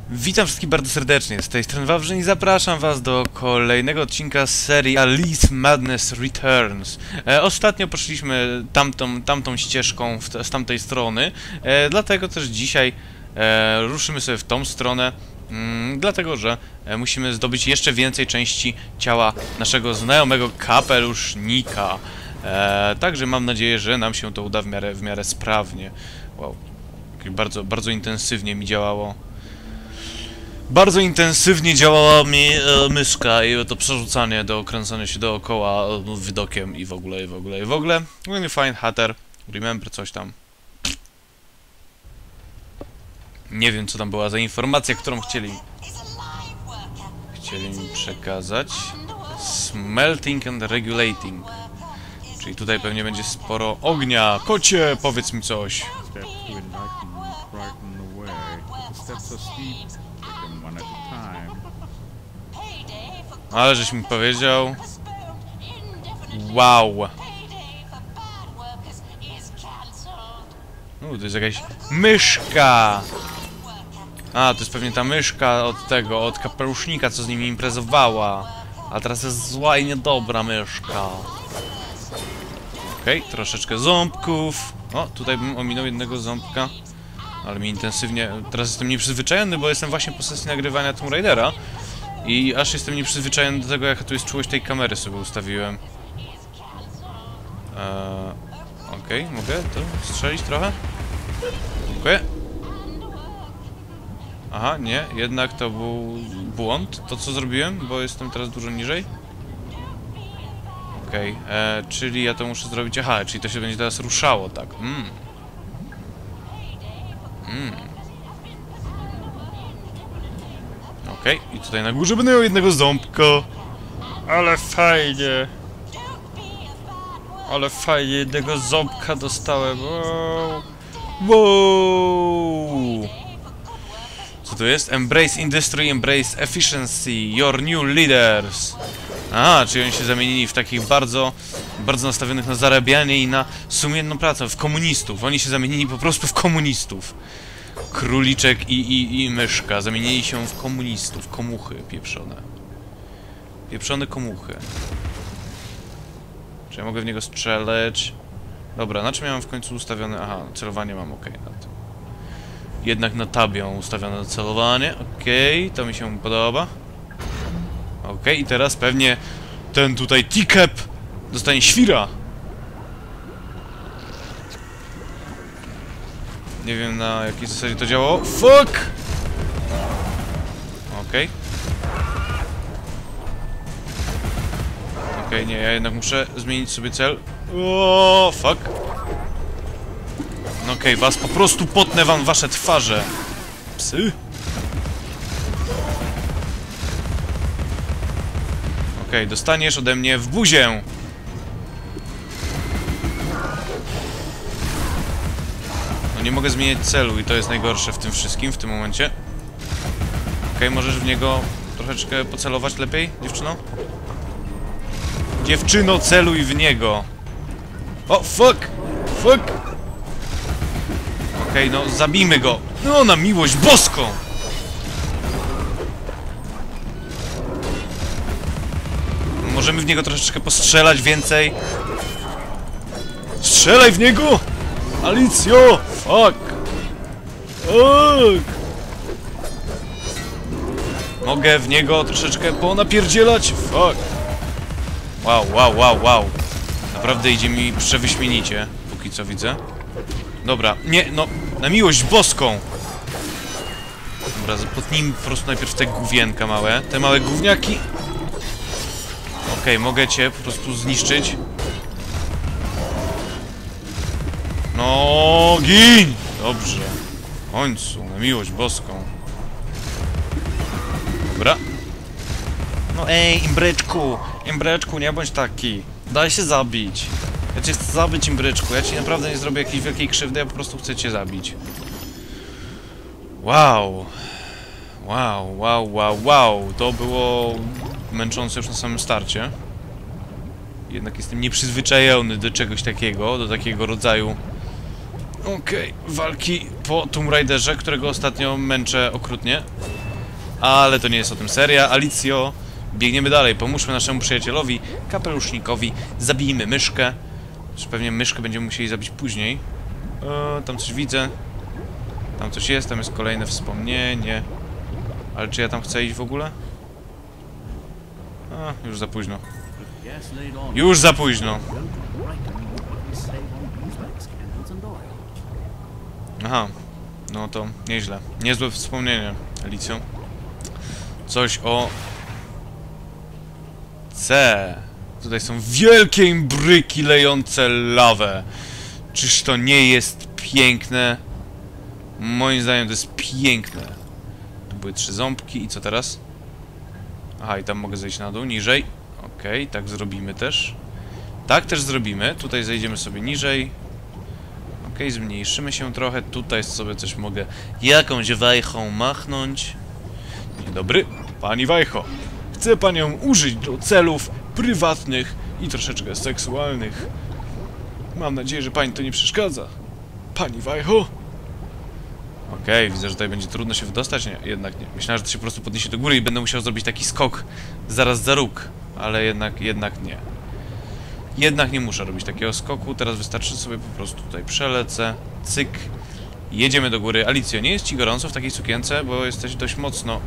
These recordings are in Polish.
Witam wszystkich bardzo serdecznie, z tej strony Wawrzyn i zapraszam was do kolejnego odcinka z serii Alice Madness Returns. Ostatnio poszliśmy tamtą ścieżką z tamtej strony, dlatego też dzisiaj ruszymy sobie w tą stronę, dlatego że musimy zdobyć jeszcze więcej części ciała naszego znajomego kapelusznika. Także mam nadzieję, że nam się to uda w miarę sprawnie. Wow, bardzo intensywnie mi działało. Bardzo intensywnie działała mi myszka i to przerzucanie, kręcenie się dookoła widokiem i w ogóle. When you find Hatter, remember coś tam. Nie wiem, co tam była za informacja, którą chcieli mi przekazać. Smelting and regulating. Czyli tutaj pewnie będzie sporo ognia. Kocie, powiedz mi coś. Ale żeś mi powiedział. Wow. To jest jakaś myszka. A, to jest pewnie ta myszka od kapelusznika, co z nimi imprezowała. A teraz jest zła i niedobra myszka. Okej, troszeczkę ząbków. O, tutaj bym ominął jednego ząbka. Ale mi intensywnie... Teraz jestem nieprzyzwyczajony, bo jestem właśnie po sesji nagrywania Tomb Raidera. I aż jestem nieprzyzwyczajony do tego, jaka tu jest czułość tej kamery, sobie ustawiłem. Okej, mogę to strzelić trochę? Dziękuję. Aha, nie, jednak to był błąd, to co zrobiłem, bo jestem teraz dużo niżej. Okej, czyli ja to muszę zrobić... Aha, czyli to się będzie teraz ruszało, tak. Okej, i tutaj na górze będę miał jednego ząbka. Ale fajnie. Ale fajnie, jednego ząbka dostałem. Wow. Co to jest? Embrace Industry, Embrace Efficiency, Your New Leaders. A, czyli oni się zamienili w takich bardzo nastawionych na zarabianie i na sumienną pracę, w komunistów. Oni się zamienili po prostu w komunistów. Króliczek i myszka zamienili się w komunistów, komuchy pieprzone. Pieprzone komuchy. Czy ja mogę w niego strzelać? Dobra, na czym ja mam w końcu ustawione? Aha, celowanie mam, okej, na tym. Jednak na tabie mam ustawione celowanie, okej, to mi się podoba. Okej, i teraz pewnie ten tutaj T-Cap dostanie świra. Nie wiem, na jakiej zasadzie to działało. Fuck! Okej. Okej, nie, ja jednak muszę zmienić sobie cel. O, fuck. No okej, was po prostu potnę wam wasze twarze. Psy. Okej, dostaniesz ode mnie w buzię. Nie mogę zmieniać celu i to jest najgorsze w tym wszystkim, w tym momencie. Okej, możesz w niego troszeczkę pocelować lepiej, dziewczyno? Dziewczyno, celuj w niego! O, fuck! Fuck! Okej, no, zabijmy go! No, na miłość boską! Możemy w niego troszeczkę postrzelać więcej. Strzelaj w niego! Alicjo! Fuck! Fuck! Mogę w niego troszeczkę ponapierdzielać? Fuck! Wow. Naprawdę idzie mi przewyśmienicie, póki co widzę. Dobra, nie, no, na miłość boską! Dobra, zapotnijmy po prostu najpierw te główienka małe, te małe gówniaki. Okej, mogę cię po prostu zniszczyć. No, gin! Dobrze. W końcu, na miłość boską. Dobra. No ej, Imbreczku, nie bądź taki. Daj się zabić. Ja cię chcę zabić, Imbreczku. Ja ci naprawdę nie zrobię jakiejś wielkiej krzywdy, ja po prostu chcę cię zabić. Wow. Wow. To było męczące już na samym starcie. Jednak jestem nieprzyzwyczajony do czegoś takiego, do takiego rodzaju walki po Tomb Raiderze, którego ostatnio męczę okrutnie. Ale to nie jest o tym seria. Alicjo, biegniemy dalej, pomóżmy naszemu przyjacielowi, kapelusznikowi, zabijmy myszkę. Czy pewnie myszkę będziemy musieli zabić później. Tam coś widzę. Tam coś jest, tam jest kolejne wspomnienie. Ale czy ja tam chcę iść w ogóle? Już za późno. Już za późno. Aha, no to nieźle. Niezłe wspomnienie, Alicjo. Coś o... C. Tutaj są wielkie imbryki lejące lawę. Czyż to nie jest piękne? Moim zdaniem to jest piękne. Tu były 3 ząbki i co teraz? Aha, i tam mogę zejść na dół, niżej. Okej, tak zrobimy też. Tak też zrobimy. Tutaj zejdziemy sobie niżej. Okej, zmniejszymy się trochę. Tutaj sobie coś mogę jakąś wajchą machnąć. Dzień dobry, pani wajcho. Chcę panią użyć do celów prywatnych i troszeczkę seksualnych. Mam nadzieję, że pani to nie przeszkadza. Pani wajcho? Okej, widzę, że tutaj będzie trudno się wydostać. Nie, jednak nie. Myślałem, że to się po prostu podniesie do góry i będę musiał zrobić taki skok zaraz za róg. Ale jednak nie. Jednak nie muszę robić takiego skoku. Teraz wystarczy sobie po prostu tutaj przelecę. Cyk. Jedziemy do góry. Alicjo, nie jest ci gorąco w takiej sukience? Bo jesteś dość mocno...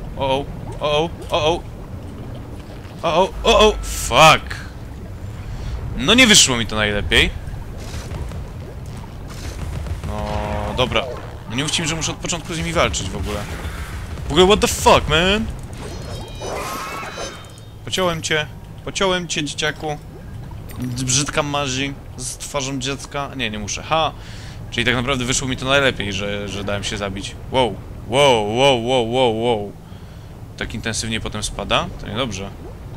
Fuck! No nie wyszło mi to najlepiej. No, dobra. No nie mówcie mi, że muszę od początku z nimi walczyć w ogóle. W ogóle what the fuck, man? Pociąłem cię, dzieciaku. Brzydka mazi z twarzą dziecka. Nie muszę. Ha! Czyli tak naprawdę wyszło mi to najlepiej, że dałem się zabić. Wow. Tak intensywnie potem spada? To niedobrze.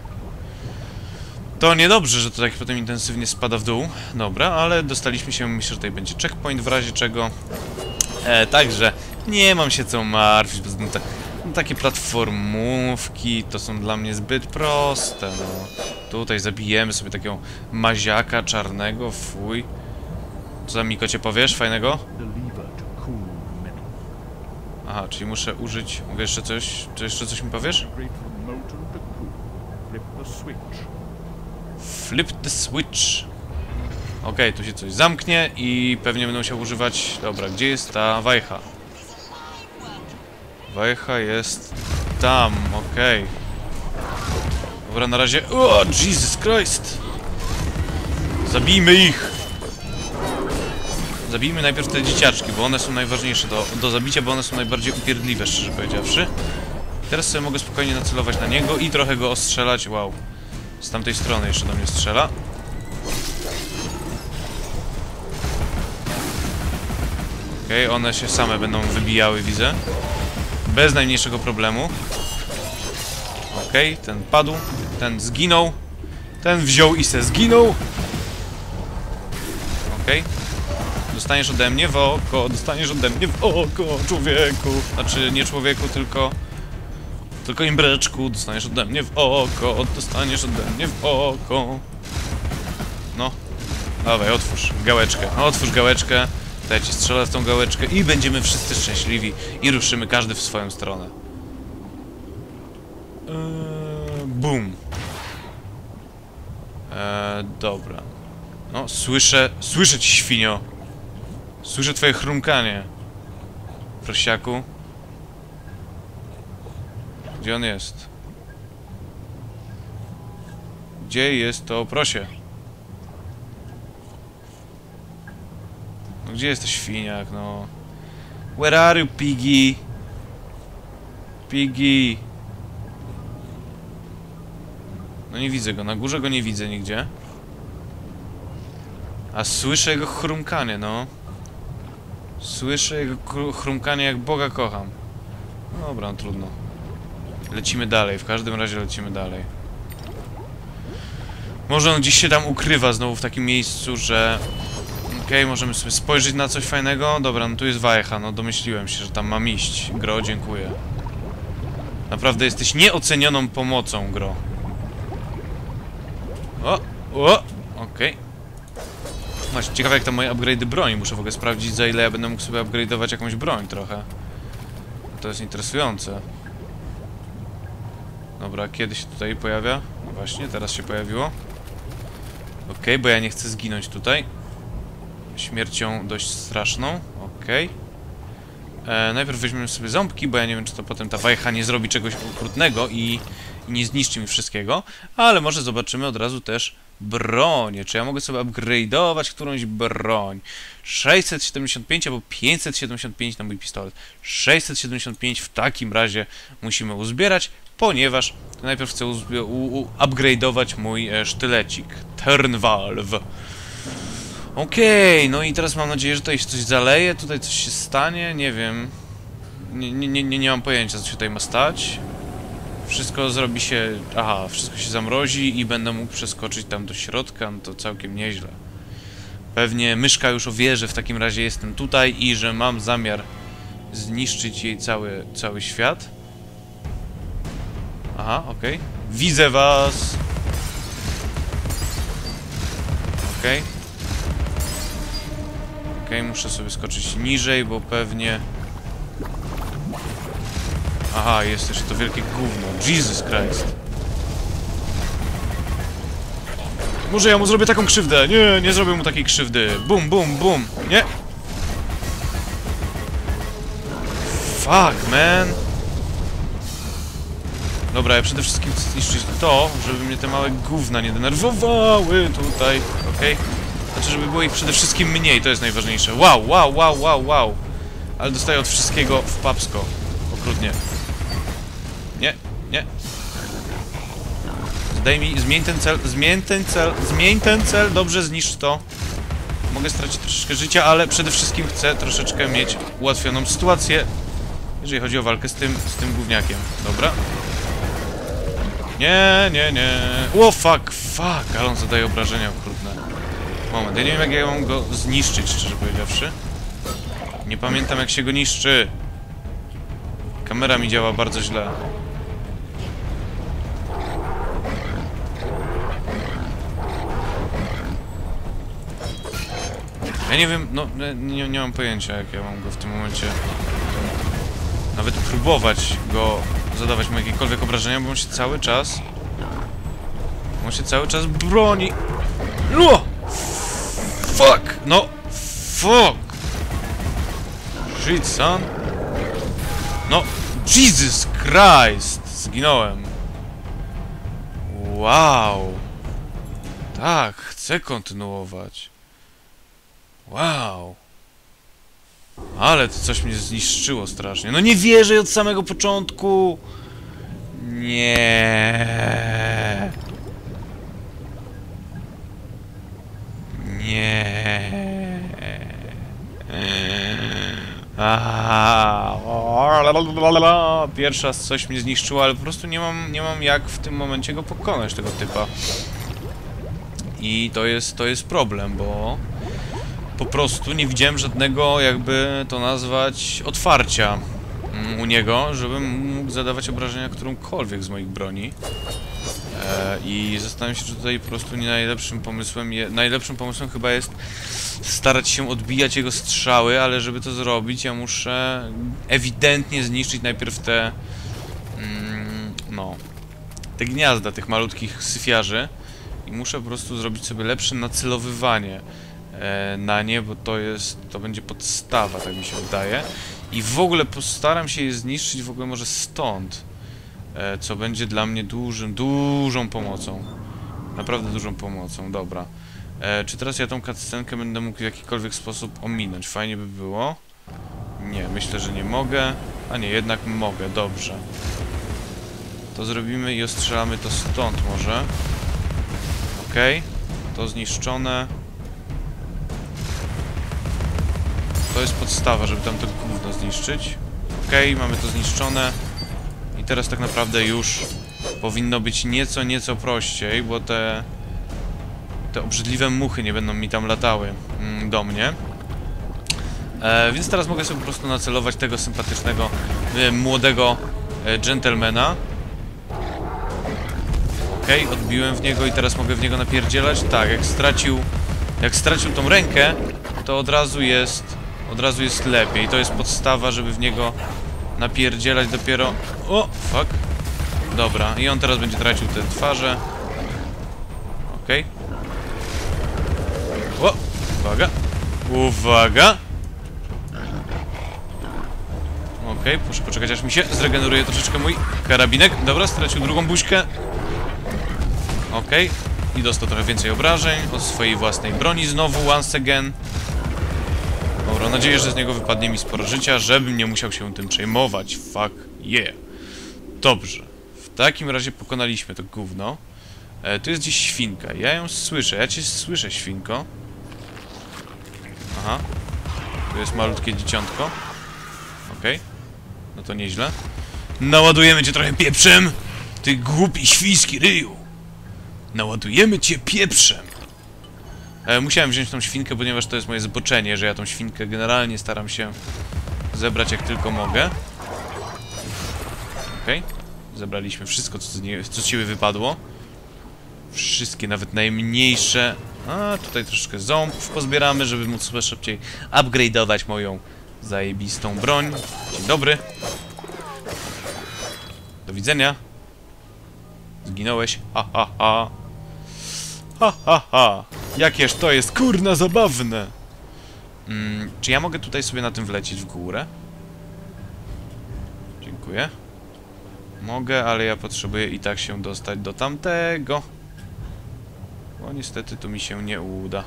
To niedobrze, że to tak potem intensywnie spada w dół. Dobra, ale dostaliśmy się, myślę, że tutaj będzie checkpoint w razie czego. Także nie mam się co martwić, bo takie platformówki to są dla mnie zbyt proste, no. Tutaj zabijemy sobie takiego maziaka czarnego, fuj. Co tam, Miko, cię powiesz fajnego? Aha, czyli muszę użyć... Mogę jeszcze coś... Czy jeszcze coś mi powiesz? Flip the switch. Okej, tu się coś zamknie i pewnie będę musiał używać... Dobra, gdzie jest ta wajcha? Wajcha jest... tam, okej. Dobra, na razie... O, Jesus Christ! Zabijmy ich! Zabijmy najpierw te dzieciaczki, bo one są najważniejsze do zabicia, bo one są najbardziej upierdliwe, szczerze powiedziawszy. Teraz sobie mogę spokojnie nacelować na niego i trochę go ostrzelać. Wow. Z tamtej strony jeszcze do mnie strzela. Okej, one się same będą wybijały, widzę. Bez najmniejszego problemu. Okej, ten padł, ten zginął. Ten wziął i se zginął. Okej. Dostaniesz ode mnie w oko, człowieku. Znaczy, nie człowieku, tylko imbreczku. Dostaniesz ode mnie w oko, dostaniesz ode mnie w oko. No. Dawaj, otwórz gałeczkę. Otwórz gałeczkę. To ja ci strzelę w tą gałeczkę i będziemy wszyscy szczęśliwi. I ruszymy każdy w swoją stronę. Boom. Dobra. No, słyszę ci, świnio. Słyszę twoje chrumkanie. Prosiaku. Gdzie on jest? Gdzie jest to prosie? No gdzie jest to świniak, no? Where are you, piggy? Piggy. No nie widzę go, na górze go nie widzę nigdzie. A słyszę jego chrumkanie, no. Słyszę jego chrumkanie, jak Boga kocham. No dobra, no trudno. Lecimy dalej, w każdym razie lecimy dalej. Może on gdzieś się tam ukrywa znowu w takim miejscu, że... Okej, możemy sobie spojrzeć na coś fajnego. Dobra, no tu jest wajcha, no domyśliłem się, że tam mam iść. Gro, dziękuję. Naprawdę jesteś nieocenioną pomocą, Gro. Okej. Właśnie, ciekawe jak tam moje upgrade'y broni. Muszę w ogóle sprawdzić, za ile ja będę mógł sobie upgrade'ować jakąś broń trochę. To jest interesujące. Dobra, kiedy się tutaj pojawia? No właśnie, teraz się pojawiło. Okej, bo ja nie chcę zginąć tutaj. Śmiercią dość straszną. Okej. Najpierw weźmiemy sobie ząbki, bo ja nie wiem, czy to potem ta wajcha nie zrobi czegoś okrutnego i nie zniszczy mi wszystkiego. Ale może zobaczymy od razu też bronię. Czy ja mogę sobie upgrade'ować którąś broń? 675 albo 575 na mój pistolet. 675 w takim razie musimy uzbierać, ponieważ najpierw chcę upgrade'ować mój sztylecik. Turnvalve. Okej, no i teraz mam nadzieję, że tutaj się coś zaleje, tutaj coś się stanie, nie wiem. Nie mam pojęcia, co się tutaj ma stać. Wszystko zrobi się... Aha, wszystko się zamrozi i będę mógł przeskoczyć tam do środka, no to całkiem nieźle. Pewnie myszka już wie, że w takim razie jestem tutaj i że mam zamiar zniszczyć jej cały świat. Aha, okej. Widzę was! Okej. Okej, muszę sobie skoczyć niżej, bo pewnie... Aha, jest jeszcze to wielkie gówno. Jesus Christ. Może ja mu zrobię taką krzywdę? Nie, nie zrobię mu takiej krzywdy. Bum, bum, bum. Nie. Fuck, man. Dobra, ja przede wszystkim chcę zniszczyć to, żeby mnie te małe gówna nie denerwowały tutaj. Okej? Znaczy, żeby było ich przede wszystkim mniej, to jest najważniejsze. Wow, wow, wow, wow, wow. Ale dostaję od wszystkiego w papsko. Okrutnie. Nie, nie. Zmień ten cel, zmień ten cel, dobrze, zniszcz to. Mogę stracić troszeczkę życia, ale przede wszystkim chcę troszeczkę mieć ułatwioną sytuację, jeżeli chodzi o walkę z tym gówniakiem. Dobra. Nie, nie, nie. O, fuck, ale on zadaje obrażenia okrutne. Moment, ja nie wiem, jak ja mam go zniszczyć, szczerze powiedziawszy. Nie pamiętam, jak się go niszczy. Kamera mi działa bardzo źle. Ja nie wiem, no, nie mam pojęcia, jak ja mam go w tym momencie nawet próbować go zadawać mu jakiekolwiek obrażenia, bo on się cały czas broni. No! Fuck! No! Fuck! Shit, son! No! Jesus Christ! Zginąłem. Wow! Tak, chcę kontynuować. Wow! Ale to coś mnie zniszczyło strasznie. No nie wierzę od samego początku! Nie. Nie. Pierwszy raz coś mnie zniszczyło, ale po prostu nie mam jak w tym momencie go pokonać, tego typa. I to jest problem, bo po prostu nie widziałem żadnego, jakby to nazwać, otwarcia u niego, żebym mógł zadawać obrażenia którąkolwiek z moich broni. I zastanawiam się, czy tutaj po prostu nie najlepszym pomysłem chyba jest starać się odbijać jego strzały, ale żeby to zrobić, ja muszę ewidentnie zniszczyć najpierw te te gniazda tych malutkich syfiarzy i muszę po prostu zrobić sobie lepsze nacelowywanie na nie, bo to będzie podstawa, tak mi się wydaje. I w ogóle postaram się je zniszczyć w ogóle może stąd, co będzie dla mnie dużą pomocą. Naprawdę dużą pomocą, dobra. Czy teraz ja tą cutscenkę będę mógł w jakikolwiek sposób ominąć? Fajnie by było. Nie, myślę, że nie mogę. A nie, jednak mogę, dobrze. To zrobimy i ostrzelamy to stąd może. Okej, to zniszczone. To jest podstawa, żeby tam to gówno zniszczyć. Okej, mamy to zniszczone. I teraz tak naprawdę już powinno być nieco prościej, bo te obrzydliwe muchy nie będą mi tam latały do mnie. Więc teraz mogę sobie po prostu nacelować tego sympatycznego, młodego gentlemana. Okej, odbiłem w niego i teraz mogę w niego napierdzielać. Tak, jak stracił tą rękę, to od razu jest lepiej. To jest podstawa, żeby w niego napierdzielać dopiero... O, fuck. Dobra, i on teraz będzie tracił te twarze. Okej. O! Uwaga! Uwaga! Okej, muszę poczekać, aż mi się zregeneruje troszeczkę mój karabinek. Dobra, stracił drugą buźkę. Okej. I dostał trochę więcej obrażeń od swojej własnej broni znowu, once again. Dobra, mam nadzieję, że z niego wypadnie mi sporo życia, żebym nie musiał się tym przejmować. Fuck yeah. Dobrze. W takim razie pokonaliśmy to gówno. Tu jest gdzieś świnka. Ja ją słyszę. Ja cię słyszę, świnko. Aha. Tu jest malutkie dzieciątko. Okej. No to nieźle. Naładujemy cię trochę pieprzem! Ty głupi świński ryju! Naładujemy cię pieprzem! Musiałem wziąć tą świnkę, ponieważ to jest moje zboczenie, że ja tą świnkę generalnie staram się zebrać jak tylko mogę. Okej. Zebraliśmy wszystko, co z ciebie wypadło. Wszystkie, nawet najmniejsze. A, tutaj troszeczkę ząbków pozbieramy, żeby móc sobie szybciej upgrade'ować moją zajebistą broń. Dzień dobry. Do widzenia. Zginąłeś. Ha, ha, ha. Ha, ha, ha. Jakież to jest, kurna, zabawne. Czy ja mogę tutaj sobie na tym wlecieć w górę? Dziękuję. Mogę, ale ja potrzebuję i tak się dostać do tamtego. Bo niestety tu mi się nie uda.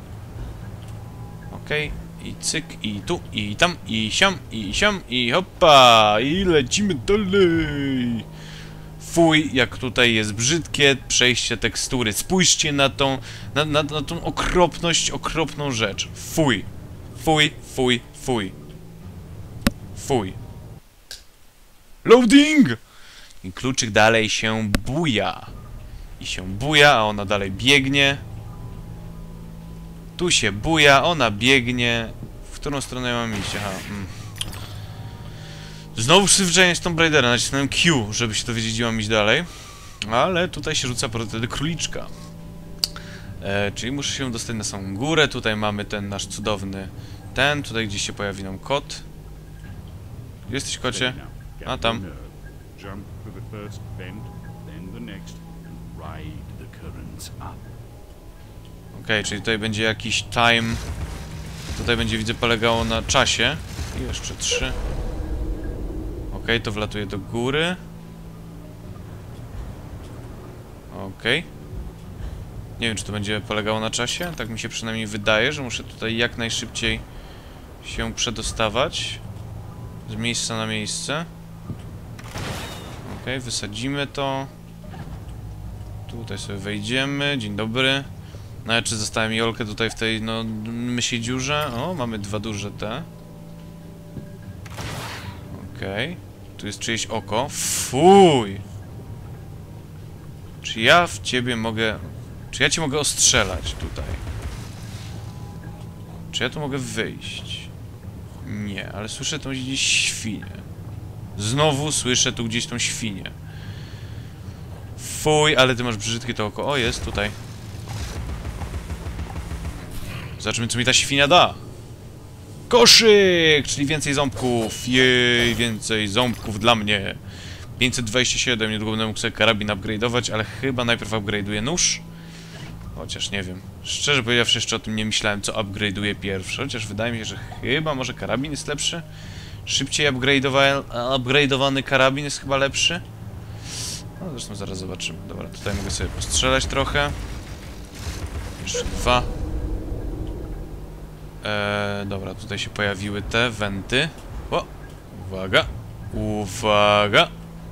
Okej. I cyk, i tu, i tam, i siam, i hoppa! I lecimy dalej! Fuj, jak tutaj jest brzydkie przejście tekstury. Spójrzcie na tą, na tą okropność, okropną rzecz. Fuj. Fuj, fuj, fuj. Fuj. Loading! I kluczyk dalej się buja. I się buja, a ona dalej biegnie. Tu się buja, ona biegnie. W którą stronę ja mam iść? Aha. Znowu przyzwyczajenie z Tomb Raidera. Nacisnąłem Q, żeby się dowiedzieć, gdzie mam iść dalej. Ale tutaj się rzuca portret króliczka. Czyli muszę się dostać na samą górę. Tutaj mamy ten nasz cudowny ten. Tutaj gdzieś się pojawi nam kot. Gdzie jesteś, kocie? A, tam. Okej, czyli tutaj będzie jakiś time. Tutaj będzie, widzę, polegało na czasie. I jeszcze 3. Okej, to wlatuje do góry. Okej. Nie wiem, czy to będzie polegało na czasie. Tak mi się przynajmniej wydaje, że muszę tutaj jak najszybciej się przedostawać z miejsca na miejsce. Okej, wysadzimy to. Tutaj sobie wejdziemy. Dzień dobry. No ale czy zostałem Jolkę tutaj w tej, no, mysiej dziurze? O, mamy 2 duże te. Okej. Tu jest czyjeś oko. Fuj! Czy ja w ciebie mogę... Czy ja cię mogę ostrzelać tutaj? Czy ja tu mogę wyjść? Nie, ale słyszę tu gdzieś świnię. Znowu słyszę tu gdzieś tą świnię. Fuj, ale ty masz brzydkie to oko. O, jest tutaj. Zobaczymy, co mi ta świnia da. Koszyk! Czyli więcej ząbków. Jej, więcej ząbków dla mnie. 527, niedługo będę mógł sobie karabin upgrade'ować, ale chyba najpierw upgrade'uję nóż. Chociaż nie wiem. Szczerze powiedziawszy, jeszcze o tym nie myślałem, co upgrade'uję pierwszy. Chociaż wydaje mi się, że chyba może karabin jest lepszy. Szybciej upgrade'owany karabin jest chyba lepszy. No zresztą zaraz zobaczymy. Dobra, tutaj mogę sobie postrzelać trochę. Jeszcze 2. Dobra, tutaj się pojawiły te wenty. O! Uwaga! Uwaga!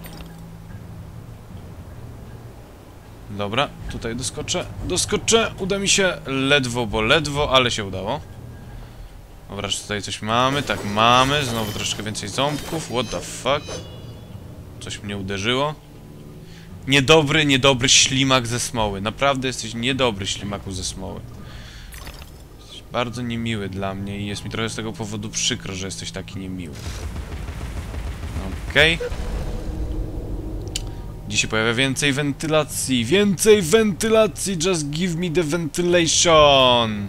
Dobra, tutaj doskoczę. Doskoczę! Uda mi się ledwo, bo ledwo, ale się udało. Dobra, czy tutaj coś mamy? Tak, mamy. Znowu troszeczkę więcej ząbków. What the fuck? Coś mnie uderzyło. Niedobry, niedobry ślimak ze smoły. Naprawdę jesteś niedobry, ślimaku ze smoły. Jesteś bardzo niemiły dla mnie i jest mi trochę z tego powodu przykro, że jesteś taki niemiły. Okej. Dziś się pojawia więcej wentylacji. Więcej wentylacji! Just give me the ventilation!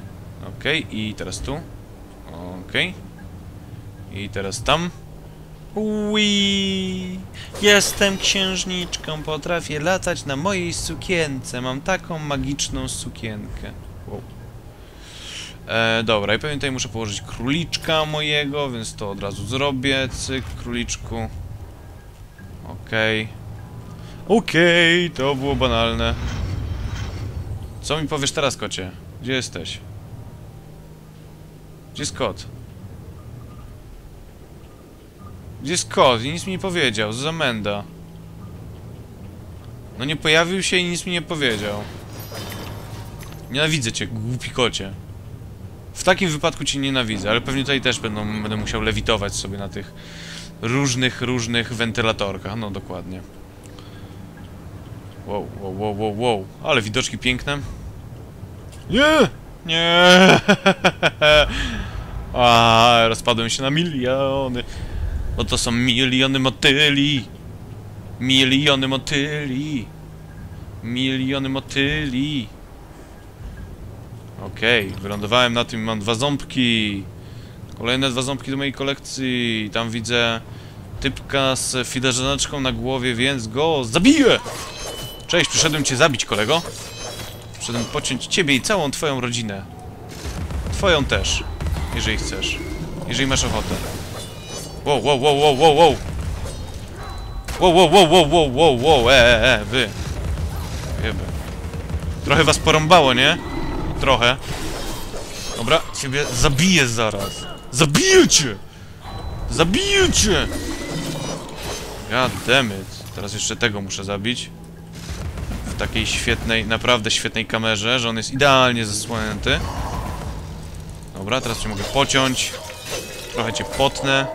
Okej, i teraz tu. Okej. I teraz tam. Ui, jestem księżniczką, potrafię latać na mojej sukience. Mam taką magiczną sukienkę. Wow. Dobra, i pewnie tutaj muszę położyć króliczka mojego, więc to od razu zrobię. Cyk, króliczku. Okej. Okej, to było banalne. Co mi powiesz teraz, kocie? Gdzie jesteś? Gdzie jest kot? Gdzie jest kot? I nic mi nie powiedział. Co za menda. No nie pojawił się i nic mi nie powiedział. Nienawidzę cię, głupi kocie. W takim wypadku cię nienawidzę, ale pewnie tutaj też będę musiał lewitować sobie na tych różnych wentylatorkach. No dokładnie. Wow, wow, wow, wow, wow. Ale widoczki piękne. Nie! Nie! A, rozpadłem się na miliony. Bo to są miliony motyli. Miliony motyli. Miliony motyli. Okej, wylądowałem na tym, mam 2 ząbki. Kolejne 2 ząbki do mojej kolekcji. Tam widzę typka z filarzeneczką na głowie, więc go zabiję! Cześć, przyszedłem cię zabić, kolego. Przyszedłem pociąć ciebie i całą twoją rodzinę. Twoją też, jeżeli chcesz. Jeżeli masz ochotę. Wow, wow, wow, wow, wow, wow. Wow, wow, wow, wow, wow, wow, wow, wy. Jeby. Trochę was porąbało, nie? Trochę. Dobra, ciebie zabiję zaraz. Zabiję cię! Zabiję cię! God damn it. Teraz jeszcze tego muszę zabić. W takiej świetnej, naprawdę świetnej kamerze, że on jest idealnie zasłonięty. Dobra, teraz cię mogę pociąć. Trochę cię potnę.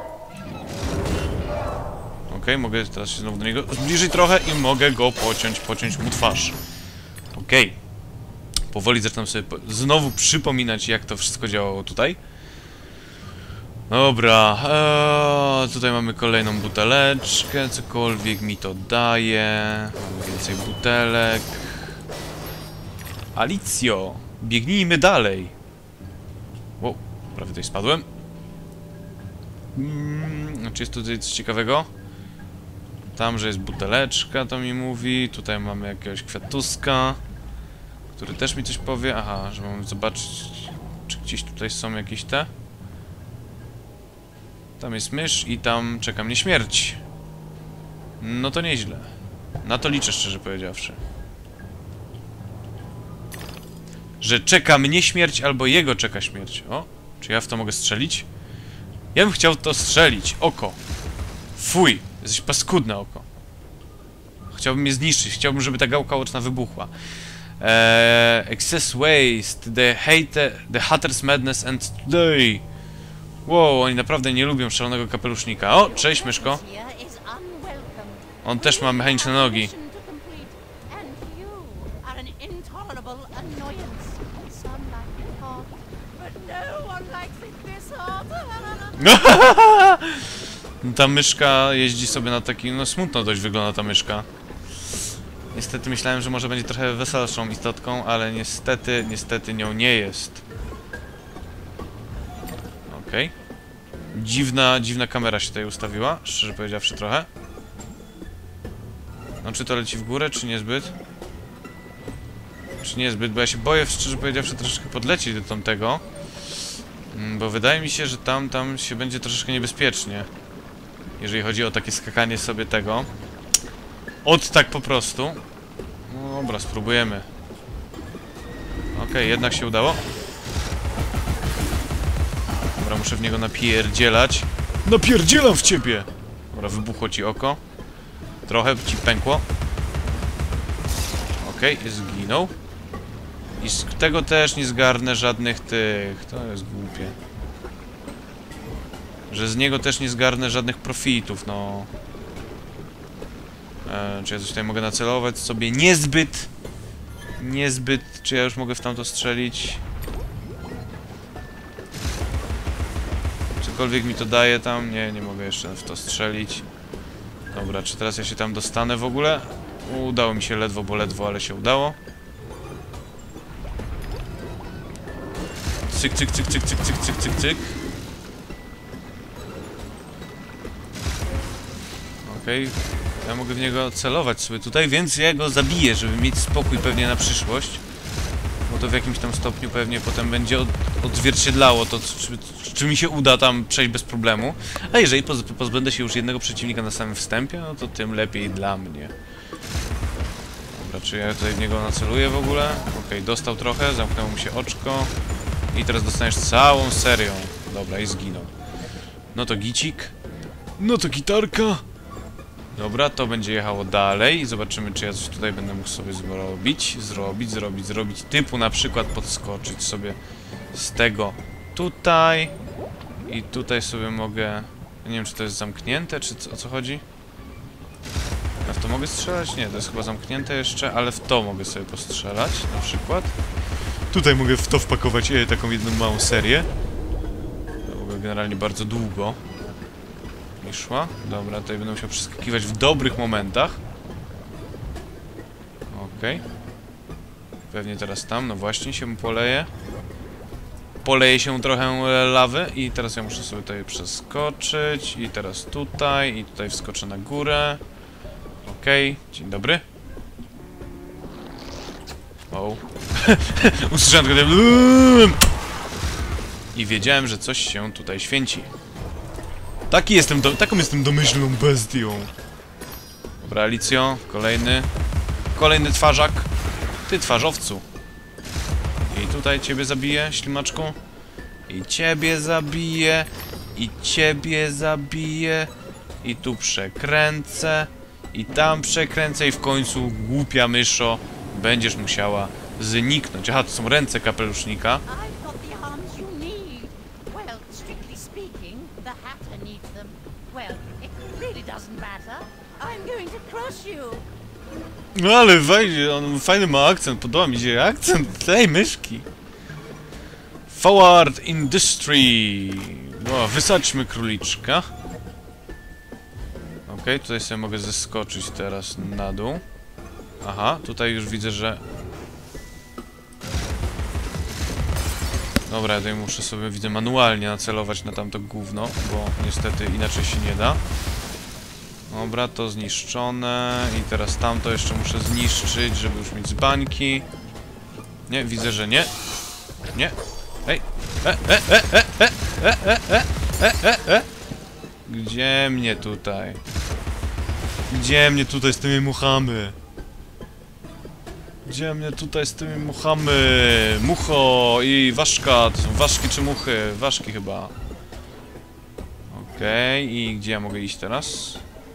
Okej, mogę teraz się znowu do niego zbliżyć trochę i mogę go pociąć mu twarz. Okej. Powoli zaczynam sobie znowu przypominać, jak to wszystko działało tutaj. Dobra, tutaj mamy kolejną buteleczkę, cokolwiek mi to daje. Mamy więcej butelek. Alicjo, biegnijmy dalej. Wow, prawie tutaj spadłem. Czy jest tutaj coś ciekawego? Tam, że jest buteleczka, to mi mówi. Tutaj mamy jakiegoś kwiatuska, który też mi coś powie. Aha, że mamy zobaczyć, czy gdzieś tutaj są jakieś te. Tam jest mysz i tam czeka mnie śmierć. No to nieźle. Na to liczę, szczerze powiedziawszy. Że czeka mnie śmierć, albo jego czeka śmierć. O, czy ja w to mogę strzelić? Ja bym chciał to strzelić. Oko. Fuj, jesteś paskudne oko. Chciałbym je zniszczyć. Chciałbym, żeby ta gałka oczna wybuchła. Excess waste. The Hatter's Madness and Today. Wow, oni naprawdę nie lubią szalonego kapelusznika. O, cześć, myszko. On też ma mechaniczne nogi. Ta myszka jeździ sobie na taki... No smutno dość wygląda ta myszka. Niestety myślałem, że może będzie trochę weselszą istotką, ale niestety nią nie jest. Okej. Dziwna kamera się tutaj ustawiła, szczerze powiedziawszy trochę. No czy to leci w górę, czy niezbyt? Czy niezbyt, bo ja się boję, szczerze powiedziawszy, troszeczkę podlecieć do tamtego. Bo wydaje mi się, że tam się będzie troszeczkę niebezpiecznie. Jeżeli chodzi o takie skakanie sobie tego. Tak po prostu. No dobra, spróbujemy. Okej, jednak się udało. Dobra, muszę w niego napierdzielać. Napierdzielam w ciebie! Dobra, wybuchło ci oko. Trochę ci pękło. Okej, zginął. I z tego też nie zgarnę żadnych tych... To jest głupie. Że z niego też nie zgarnę żadnych profitów, no. Czy ja coś tutaj mogę nacelować sobie? Niezbyt. Czy ja już mogę w tamto strzelić? Cokolwiek mi to daje tam? Nie mogę jeszcze w to strzelić. Dobra, czy teraz ja się tam dostanę w ogóle? Udało mi się ledwo, bo ledwo, ale się udało. Cyk, cyk, cyk, cyk, cyk, cyk, cyk, cyk, cyk. Okej. Ja mogę w niego celować sobie tutaj, więc ja go zabiję, żeby mieć spokój pewnie na przyszłość. Bo to w jakimś tam stopniu pewnie potem będzie odzwierciedlało to, czy mi się uda tam przejść bez problemu. A jeżeli pozbędę się już jednego przeciwnika na samym wstępie, no to tym lepiej dla mnie. Dobra, czy ja tutaj w niego naceluję w ogóle? Okej, dostał trochę, zamknęło mu się oczko. I teraz dostaniesz całą serią. Dobra, i zginął. No to gicik. No to gitarka. Dobra, to będzie jechało dalej i zobaczymy, czy ja coś tutaj będę mógł sobie zrobić. Typu na przykład podskoczyć sobie z tego tutaj. I tutaj sobie mogę... Ja nie wiem, czy to jest zamknięte, czy o co chodzi? Ja w to mogę strzelać? Nie, to jest chyba zamknięte jeszcze, ale w to mogę sobie postrzelać na przykład. Tutaj mogę w to wpakować taką jedną małą serię. To mogę generalnie bardzo długo mi szła. Dobra, tutaj będę musiał przeskakiwać w dobrych momentach. Okej. Pewnie teraz tam, no właśnie się mu poleje. Poleje się trochę lawy i teraz ja muszę sobie tutaj przeskoczyć. I teraz tutaj, i tutaj wskoczę na górę. Okej, dzień dobry. O. Usłyszałem tylko ten... I wiedziałem, że coś się tutaj święci. Taką jestem domyślną bestią. Dobra, Alicjo, kolejny twarzak. Ty, twarzowcu. I tutaj ciebie zabiję, ślimaczku. I ciebie zabiję. I ciebie zabiję. I tu przekręcę. I tam przekręcę i w końcu, głupia myszo, będziesz musiała zniknąć. Aha, to są ręce kapelusznika. No ale wejdzie, on fajny ma akcent, podoba mi się akcent tej myszki. Forward Industry. No, wysadźmy króliczka. Okej, tutaj sobie mogę zeskoczyć teraz na dół. Aha, tutaj już widzę, że... Dobra, ja tutaj muszę sobie, widzę, manualnie nacelować na tamto gówno, bo niestety inaczej się nie da. Dobra, to zniszczone. I teraz tamto jeszcze muszę zniszczyć, żeby już mieć z bańki. Nie, widzę, że nie. Nie. Ej. Gdzie mnie tutaj? Gdzie mnie tutaj z tymi muchami? Gdzie mnie tutaj z tymi muchami? Mucho i ważka. To są ważki czy muchy? Ważki chyba. Okej, i gdzie ja mogę iść teraz?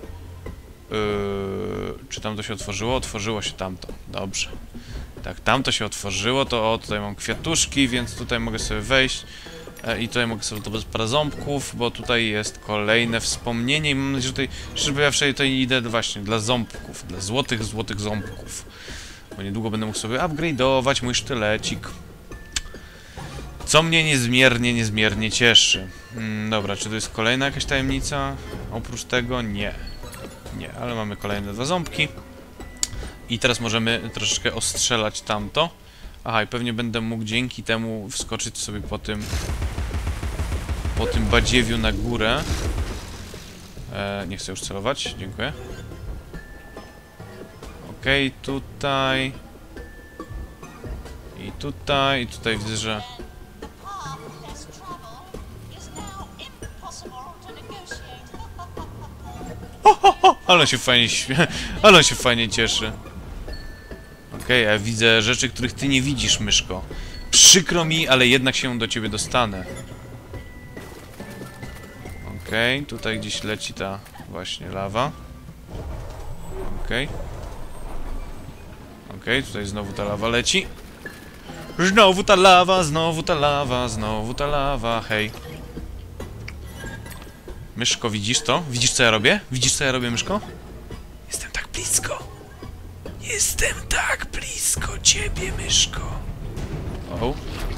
Czy tamto się otworzyło? Otworzyło się tamto. Dobrze. Tak, tamto się otworzyło, to o, tutaj mam kwiatuszki, więc tutaj mogę sobie wejść. I tutaj mogę sobie to parę ząbków, bo tutaj jest kolejne wspomnienie i mam nadzieję, że tutaj, szczerze powiedziawszy, tutaj idę właśnie dla ząbków, dla złotych ząbków. Bo niedługo będę mógł sobie upgrade'ować mój sztylecik. Co mnie niezmiernie cieszy. Dobra, czy to jest kolejna jakaś tajemnica? Oprócz tego nie. Nie, ale mamy kolejne dwa ząbki. I teraz możemy troszeczkę ostrzelać tamto. Aha, i pewnie będę mógł dzięki temu wskoczyć sobie po tym badziewiu na górę. Nie chcę już celować, dziękuję. Okej, tutaj. I tutaj widzę, że... Ale on się fajnie cieszy. Okej, ja widzę rzeczy, których ty nie widzisz, myszko. Przykro mi, ale jednak się do ciebie dostanę. Okej, tutaj gdzieś leci ta właśnie lawa. Okej, tutaj znowu ta lawa leci. Znowu ta lawa, hej. Myszko, widzisz to? Widzisz, co ja robię? Widzisz, co ja robię, myszko? Jestem tak blisko. Jestem tak blisko ciebie, myszko. O.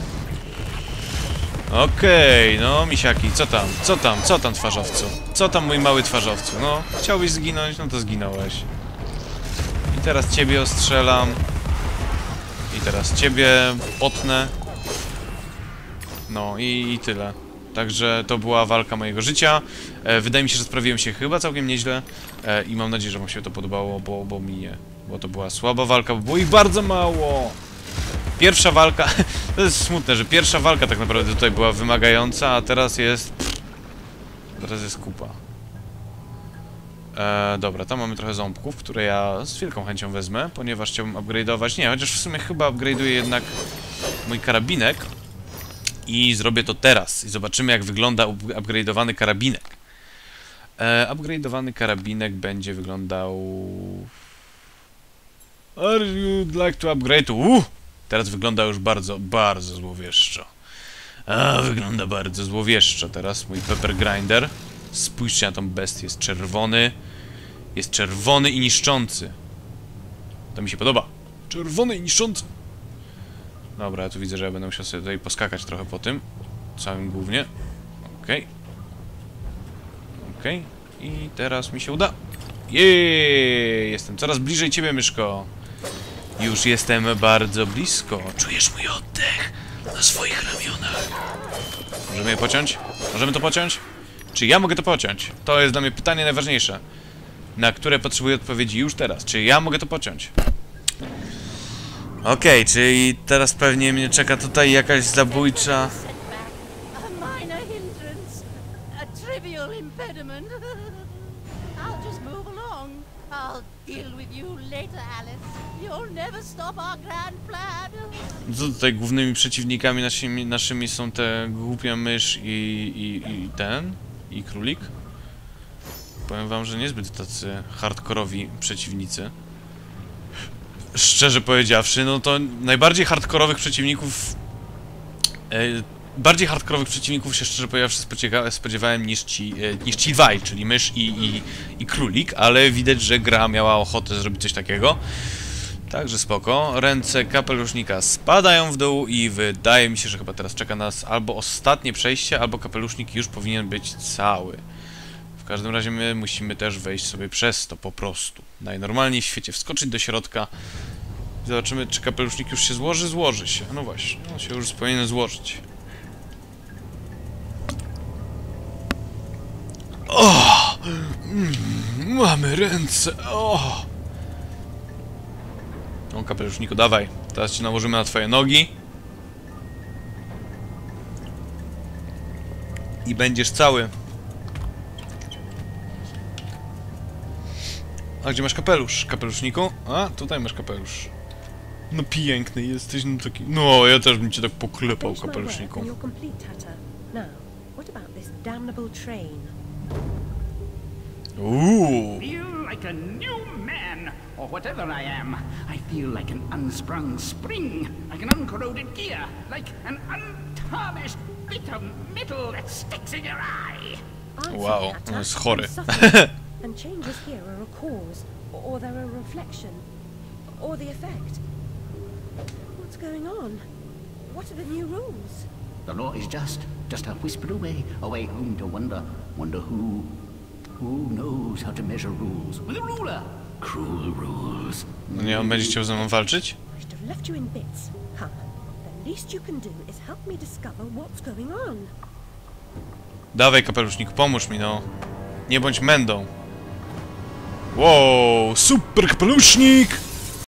Okej, no, misiaki, co tam, twarzowcu? Co tam, mój mały twarzowcu? No, chciałbyś zginąć? No to zginąłeś. I teraz ciebie ostrzelam. I teraz ciebie potnę. No, i tyle. Także to była walka mojego życia. Wydaje mi się, że sprawiłem się chyba całkiem nieźle. I mam nadzieję, że wam się to podobało, bo mi nie. Bo to była słaba walka, bo było ich bardzo mało. Pierwsza walka... To jest smutne, że pierwsza walka tak naprawdę tutaj była wymagająca, a teraz jest... Teraz jest kupa. Dobra, tam mamy trochę ząbków, które ja z wielką chęcią wezmę, ponieważ chciałbym upgrade'ować. Nie, chociaż w sumie chyba upgrade'uję jednak mój karabinek. I zrobię to teraz. I zobaczymy, jak wygląda upgrade'owany karabinek. Upgrade'owany karabinek będzie wyglądał... Are you'd like to upgrade? Teraz wygląda już bardzo, bardzo złowieszczo. Wygląda bardzo złowieszczo teraz mój pepper grinder. Spójrzcie na tą bestię, jest czerwony. Jest czerwony i niszczący. To mi się podoba. Czerwony i niszczący. Dobra, ja tu widzę, że ja będę musiał sobie tutaj poskakać trochę po tym. Całym głównie. Okej. Okej. I teraz mi się uda. Jej! Jestem coraz bliżej ciebie, myszko. Już jestem bardzo blisko. Czujesz mój oddech na swoich ramionach. Możemy je pociąć? Możemy to pociąć? Czy ja mogę to pociąć? To jest dla mnie pytanie najważniejsze, na które potrzebuję odpowiedzi już teraz. Czy ja mogę to pociąć? Okej, czyli teraz pewnie mnie czeka tutaj jakaś zabójcza... Co tutaj głównymi przeciwnikami naszymi są te głupia mysz i królik? Powiem wam, że niezbyt tacy hardkorowi przeciwnicy. Szczerze powiedziawszy, no to najbardziej hardkorowych przeciwników... bardziej hardkorowych przeciwników się szczerze powiedziawszy spodziewałem niż ci dwaj, czyli mysz i królik, ale widać, że gra miała ochotę zrobić coś takiego. Także spoko. Ręce kapelusznika spadają w dół i wydaje mi się, że chyba teraz czeka nas albo ostatnie przejście, albo kapelusznik już powinien być cały. W każdym razie my musimy też wejść sobie przez to po prostu. Najnormalniej w świecie wskoczyć do środka. Zobaczymy, czy kapelusznik już się złoży. Złoży się. No właśnie, on się już powinien złożyć. O! Mamy ręce. O! No, kapeluszniku, dawaj. Teraz cię nałożymy na twoje nogi. I będziesz cały. A gdzie masz kapelusz, kapeluszniku? A, tutaj masz kapelusz. No piękny jesteś, no taki... No, ja też bym cię tak poklepał, kapeluszniku. Feel like a new man, or whatever I am. I feel like an unsprung spring, like an uncorroded gear, like an untarnished bit of metal that sticks in your eye. Wow, on jest chory. And changes here are a cause, or they're a reflection, or the effect. What's going on? What are the new rules? The law is just a whisper away home to wonder who knows how to measure rules with a ruler. Cruel rules. No nie, on będzie chciał ze mną walczyć? I should have left you in bits. Come, the least you can do is help me discover what's going on. Dawaj, kapelusznik, pomóż mi, no. Nie bądź mędą. Wow, super kapelusznik!